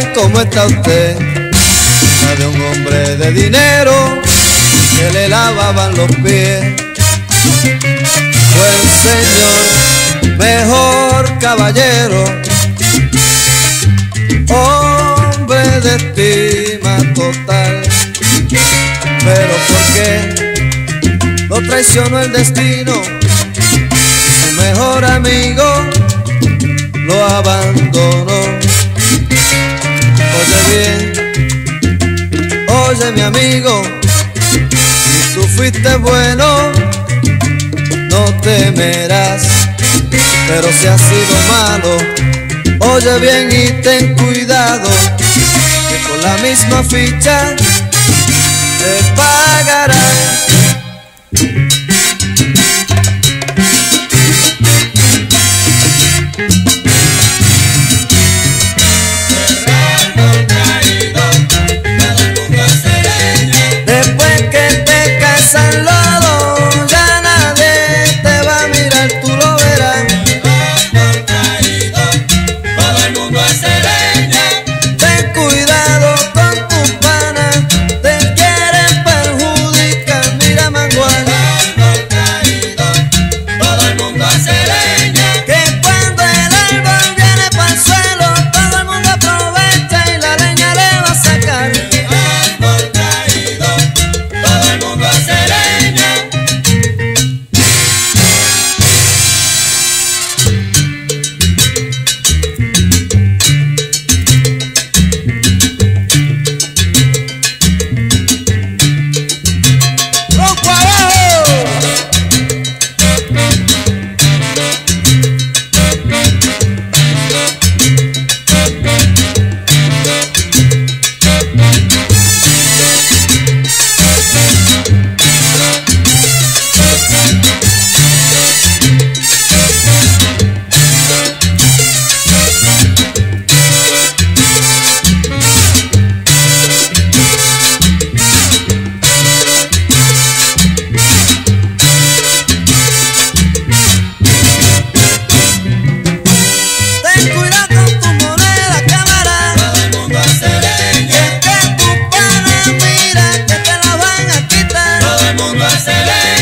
bien, ¿cómo está usted? La de un hombre de dinero que le lavaban los pies. Buen señor, mejor caballero, hombre de estima total. Pero ¿por qué lo traicionó el destino? Su mejor amigo lo abandonó. Oye bien, oye mi amigo, si tú fuiste bueno, no temerás, pero si has sido malo, oye bien y ten cuidado, que con la misma ficha te pagarás. Después que te casan los dos, ya nadie te va a mirar, tú lo verás. Por traído, todo el mundo hace leña. Ten cuidado con tus panas, te quieren perjudicar, mira mangual. Por traído, todo el mundo hace leña. Que cuando el árbol viene pa'l suelo, todo el mundo aprovecha y la leña le va a sacar. Por traído, todo el mundo hace leña. ¡Tronco abajo! Ten cuidado con tu moneda, cámara, Todo el mundo hace leña. que tu pana mira que te la van a quitar. Todo el mundo hace leña.